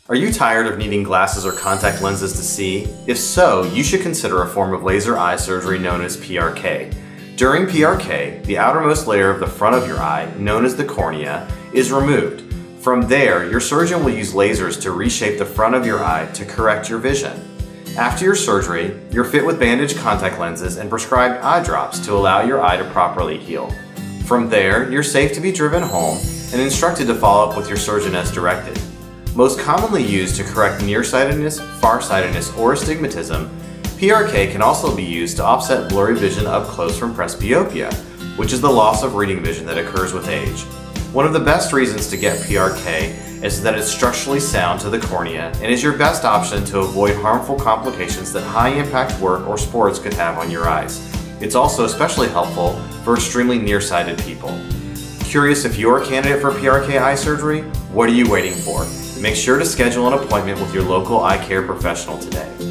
Are you tired of needing glasses or contact lenses to see? If so, you should consider a form of laser eye surgery known as PRK. During PRK, the outermost layer of the front of your eye, known as the cornea, is removed. From there, your surgeon will use lasers to reshape the front of your eye to correct your vision. After your surgery, you're fit with bandaged contact lenses and prescribed eye drops to allow your eye to properly heal. From there, you're safe to be driven home and instructed to follow up with your surgeon as directed. Most commonly used to correct nearsightedness, farsightedness, or astigmatism, PRK can also be used to offset blurry vision up close from presbyopia, which is the loss of reading vision that occurs with age. One of the best reasons to get PRK is that it's structurally sound to the cornea and is your best option to avoid harmful complications that high-impact work or sports could have on your eyes. It's also especially helpful for extremely nearsighted people. Curious if you're a candidate for PRK eye surgery? What are you waiting for? Make sure to schedule an appointment with your local eye care professional today.